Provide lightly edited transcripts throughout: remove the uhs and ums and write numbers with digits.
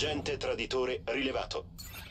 Agente traditore rilevato.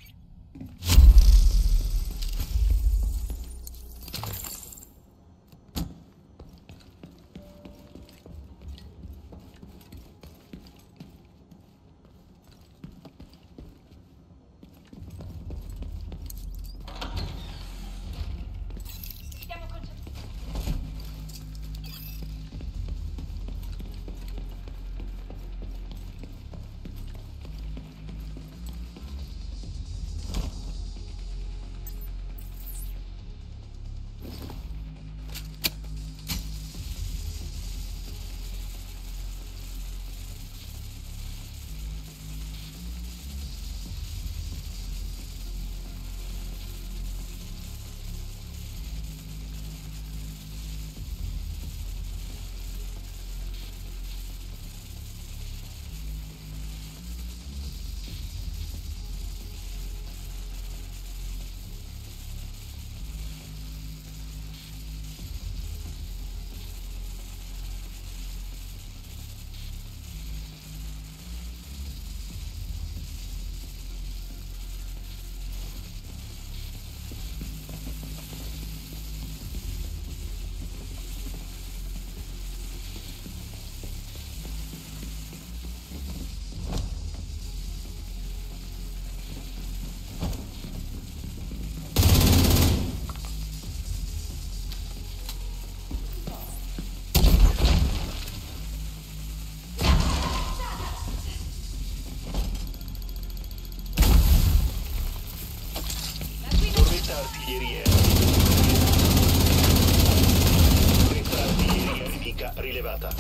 Artiglieria nemica rilevata.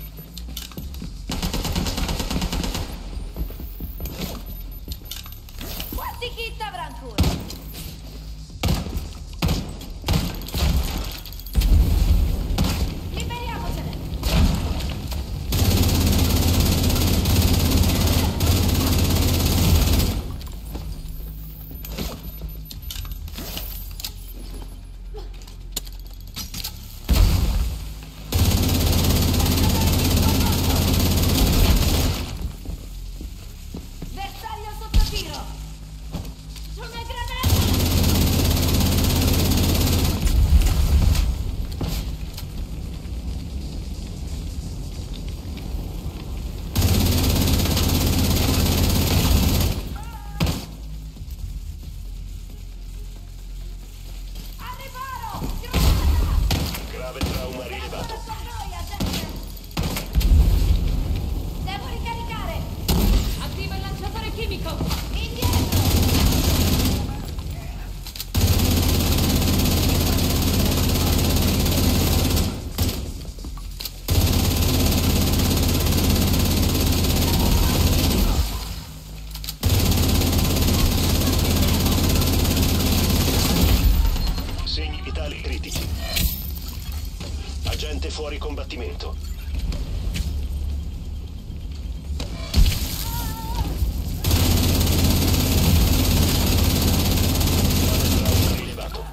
Quanti kit avrà ancora? Liberiamocene! Bersaglio sotto tiro! C'è una granata! Al riparo! Granata! Grave trauma rilevato. Devo ricaricare! Attiva il lanciatore chimico! Indietro! Segni vitali critici. Agente fuori combattimento. Trauma rilevato.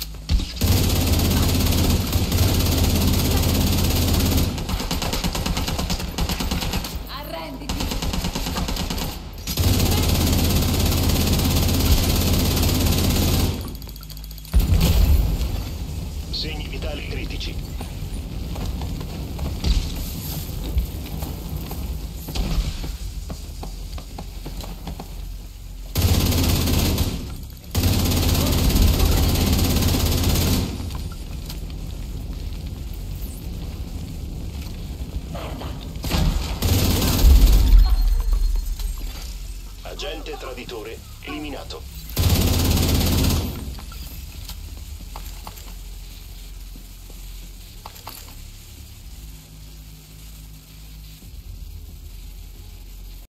Arrenditi! Segni vitali critici. Agente traditore eliminato.